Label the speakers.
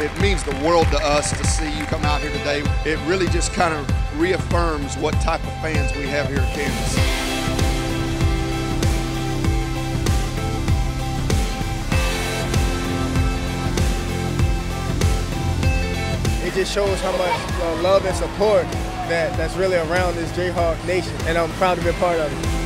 Speaker 1: It means the world to us to see you come out here today. It really just kind of reaffirms what type of fans we have here in Kansas.
Speaker 2: It just shows how much love and support that's really around this Jayhawk nation, and I'm proud to be a part of it.